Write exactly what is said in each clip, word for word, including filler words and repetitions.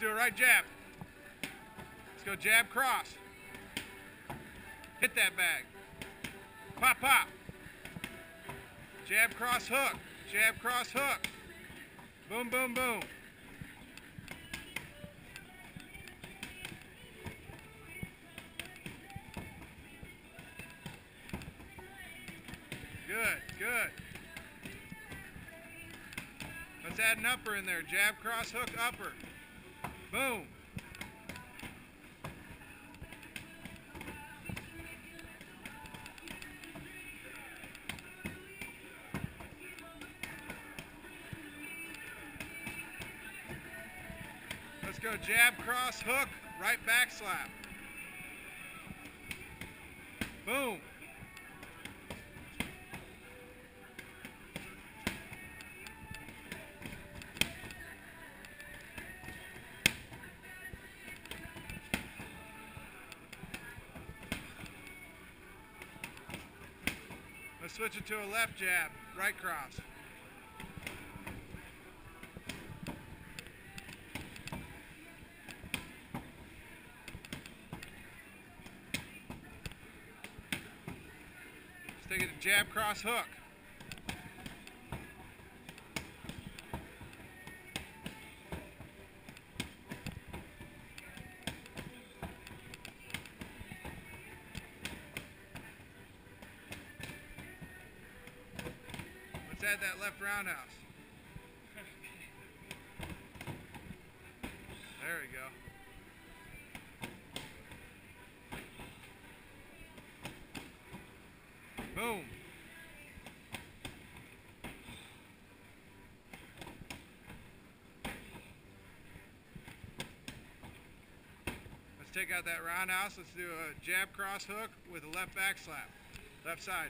do a right jab. Let's go jab, cross. Hit that bag. Pop, pop. Jab, cross, hook. Jab, cross, hook. Boom, boom, boom. Good, good. Let's add an upper in there. Jab, cross, hook, upper. Boom. Let's go jab, cross, hook, right back slap. Boom. Let's switch it to a left jab, right cross. Let's take it to jab, cross, hook. Let's add that left roundhouse. There we go. Boom. Let's take out that roundhouse. Let's do a jab cross hook with a left back slap. Left side.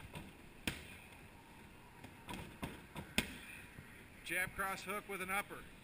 Jab cross hook with an upper.